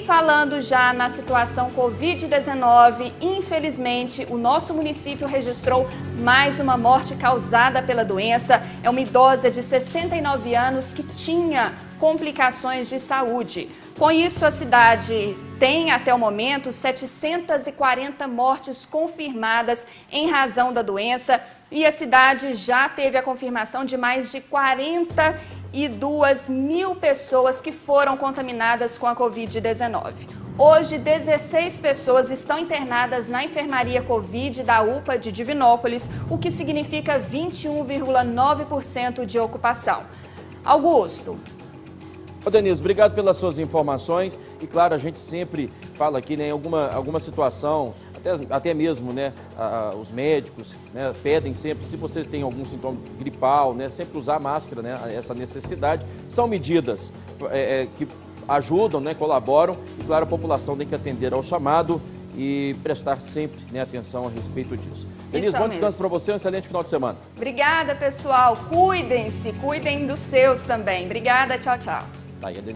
falando já na situação Covid-19, infelizmente, o nosso município registrou mais uma morte causada pela doença. É uma idosa de 69 anos que tinha complicações de saúde. Com isso, a cidade tem, até o momento, 740 mortes confirmadas em razão da doença e a cidade já teve a confirmação de mais de 42 mil pessoas que foram contaminadas com a Covid-19. Hoje, 16 pessoas estão internadas na enfermaria Covid da UPA de Divinópolis, o que significa 21,9% de ocupação. Augusto. Ô Denise, obrigado pelas suas informações e claro, a gente sempre fala aqui, né, em alguma situação, até mesmo, né, os médicos, né, pedem sempre, se você tem algum sintoma gripal, né, sempre usar máscara, né, essa necessidade, são medidas que ajudam, né, colaboram e claro, a população tem que atender ao chamado e prestar sempre, né, atenção a respeito disso. Denise, bom descanso para você, um excelente final de semana. Obrigada, pessoal. Cuidem-se, cuidem dos seus também. Obrigada, tchau, tchau.